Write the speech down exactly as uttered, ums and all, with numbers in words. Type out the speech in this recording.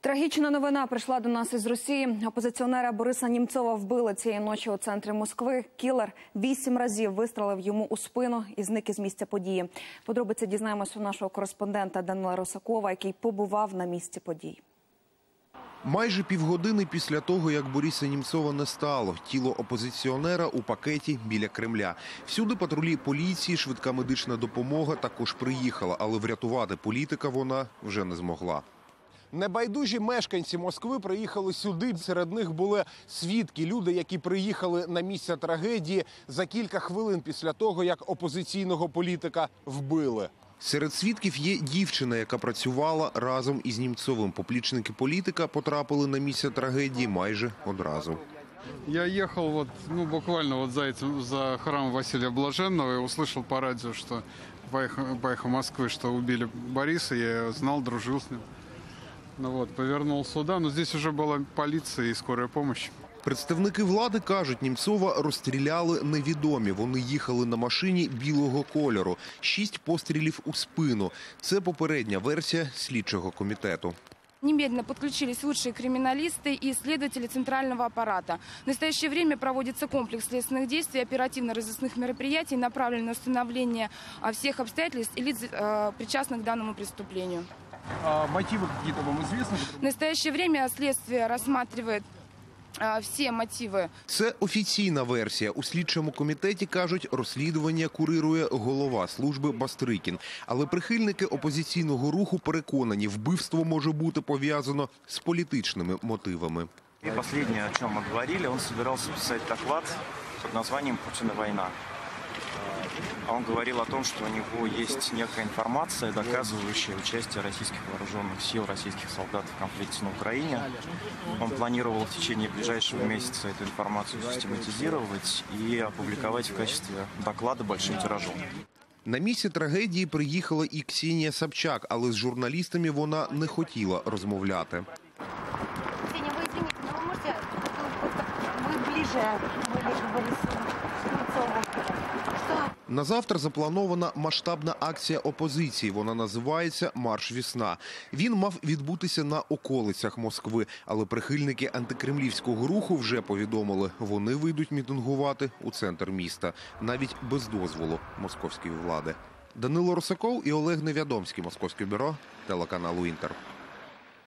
Трагічна новина прийшла до нас із Росії. Опозиціонера Бориса Німцова вбили цієї ночі у центрі Москви. Кілер вісім разів вистрелив йому у спину і зник із місця події. Подробиці дізнаємось у нашого кореспондента Данила Росакова, який побував на місці подій. Майже півгодини після того, як Бориса Німцова не стало, тіло опозиціонера у пакеті біля Кремля. Всюди патрулі поліції, швидка медична допомога також приїхала, але врятувати політика вона вже не змогла. Небайдужі мешканці Москви приїхали сюди. Серед них були свідки, люди, які приїхали на місце трагедії за кілька хвилин після того, як опозиційного політика вбили. Серед свідків є дівчина, яка працювала разом із Німцовим. Поплічники політика потрапили на місце трагедії майже одразу. Я ехал вот, ну, буквально вот за этим, за храмом Василия Блаженного, и услышал по радио, что по эхо, по эхо Москвы, что убили Бориса. Я знал, дружил с ним. Ну вот, повернул сюда, но здесь уже была полиция и скорая помощь. Представники влади кажуть, Німцова розстріляли невідомі. Вони їхали на машині білого кольору. Шість пострілів у спину. Це попередня версія слідчого комітету. Немедленно подключились лучшие криминалисты и следователи центрального аппарата. В настоящее время проводится комплекс следственных действий, оперативно-розыскных мероприятий, направленных на установление всех обстоятельств и лиц, причастных к данному преступлению. А мотивы какие-то вам известны? В настоящее время следствие рассматривает всі мотиви. Це офіційна версія. У слідчому комітеті, кажуть, розслідування курирує голова служби Бастрикін. Але прихильники опозиційного руху переконані, вбивство може бути пов'язано з політичними мотивами. И последнее, о чем мы говорили, он собирался писать доклад под названием «Путина война». Он говорил о том, что у него есть некая информация, доказывающая участие российских вооруженных сил, российских солдат в конфликте на Украине. Он планировал в течение ближайшего месяца эту информацию систематизировать и опубликовать в качестве доклада большим тиражом. На місце трагедії приїхала і Ксенія Собчак, але з журналістами вона не хотіла розмовляти. Ксения, вы извините, но вы можете, вы ближе к Борису Немцову. На завтра запланована масштабна акція опозиції. Вона називається «Марш Весна». Він мав відбутися на околицях Москви, але прихильники антикремлівського руху вже повідомили, вони вийдуть мітингувати у центр міста, навіть без дозволу московської влади. Данило Росаков і Олег Невядомський, Московське бюро, телеканалу «Інтер».